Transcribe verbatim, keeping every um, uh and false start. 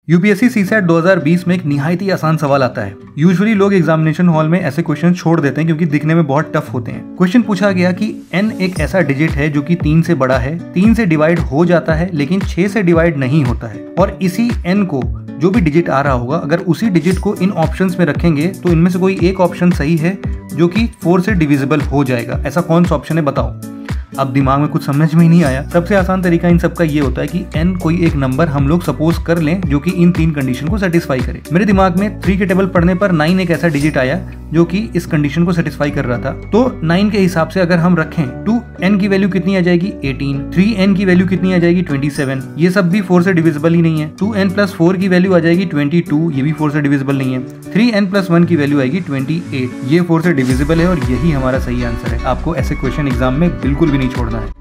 UPSC CSAT दो हज़ार बीस में एक निहायत ही आसान सवाल आता है। यूजुअली लोग एग्जामिनेशन हॉल में ऐसे क्वेश्चन छोड़ देते हैं क्योंकि दिखने में बहुत टफ होते हैं। क्वेश्चन पूछा गया कि n एक ऐसा डिजिट है जो कि तीन से बड़ा है, तीन से डिवाइड हो जाता है लेकिन छह से डिवाइड नहीं होता है, और इसी n को जो भी डिजिट आ रहा होगा अगर उसी डिजिट को इन ऑप्शंस में रखेंगे तो इनमें से कोई एक ऑप्शन सही है जो कि फोर से डिविजिबल हो जाएगा। ऐसा कौन सा ऑप्शन है बताओ। अब दिमाग में कुछ समझ में ही नहीं आया। सबसे आसान तरीका इन सबका ये होता है कि n कोई एक नंबर हम लोग सपोज कर लें जो कि इन तीन कंडीशन को सेटिस्फाई करे। मेरे दिमाग में थ्री के टेबल पढ़ने पर नाइन एक ऐसा डिजिट आया जो कि इस कंडीशन को सेटिस्फाई कर रहा था। तो नाइन के हिसाब से अगर हम रखें टू n की वैल्यू कितनी आ जाएगी एटीन, थ्री n की वैल्यू कितनी आ जाएगी ट्वेंटी सेवन, ये सब भी फोर से डिविजिबल ही नहीं है। टू n प्लस फोर की वैल्यू आ जाएगी ट्वेंटी टू, ये भी फोर से डिविजिबल नहीं है। थ्री n प्लस वन की वैल्यू आएगी ट्वेंटी एट, ये फोर से डिविजिबल है और यही हमारा सही आंसर है। आपको ऐसे क्वेश्चन एग्जाम में बिल्कुल भी नहीं छोड़ना है।